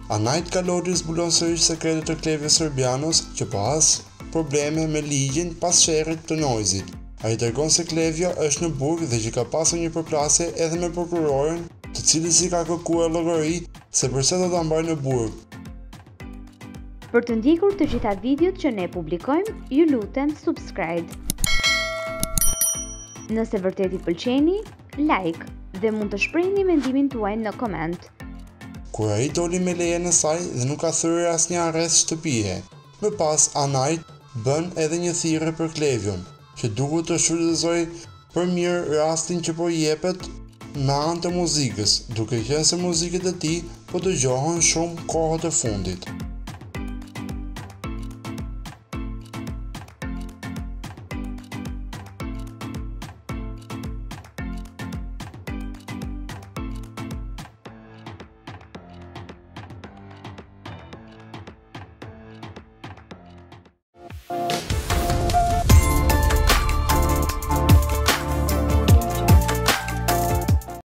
Anaid Kaloti zbulon sërish sekrete të Cllevio Serbianos që pas probleme me ligjin pas sherrit të nojzit. Ai tregon se Cllevio është në burg dhe që ka pasur një përplasje edhe me prokurorin, të cili si ka kërkuar llogari se përse do ta mbajë në burg. Për të ndjekur të gjitha videot që ne publikojmë, ju lutem subscribe. Nëse vërtet i pëlqeni, like dhe mund të shprehni mendimin tuaj në koment. Kur ai doli me lejen e saj dhe nuk ka thyrë asnjë arrest shtëpie. Më pas Anaid bën edhe një thirrje për Cillevion, që duhet të shfrytëzoj për mirë rastin që po i jepet me anë të muzikës, duke qenë se muzikët e tij po dëgjohen shumë kohët e fundit.